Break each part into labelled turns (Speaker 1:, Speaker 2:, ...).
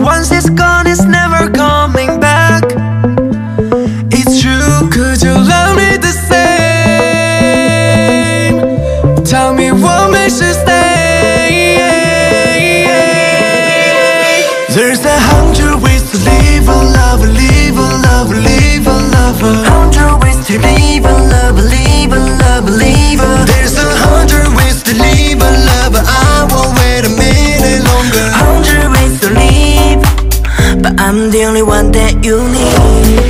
Speaker 1: once it's gone, it's never coming back. It's true, could you love me the same? Tell me what makes you stay. There's 100 ways to live a lover, live a lover, live a lover. 100 ways to live a lover, live a lover, live a. There's 100 ways to live a lover. I won't wait a minute longer. 100 ways to live, but I'm the only one that you need.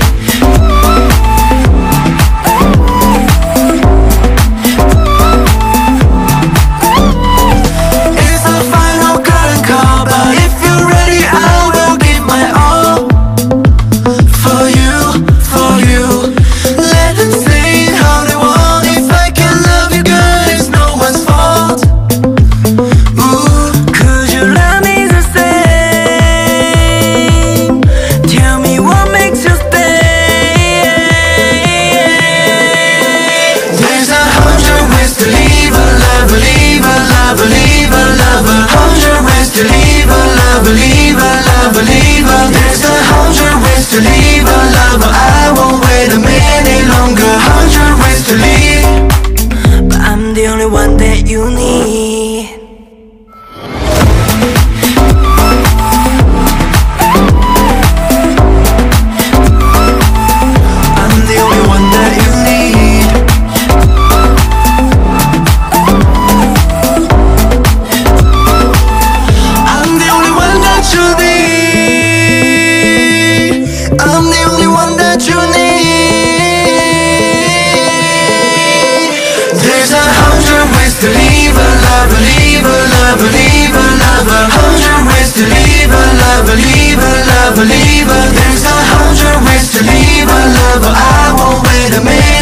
Speaker 1: There's 100 ways to leave a lover. I won't wait a minute.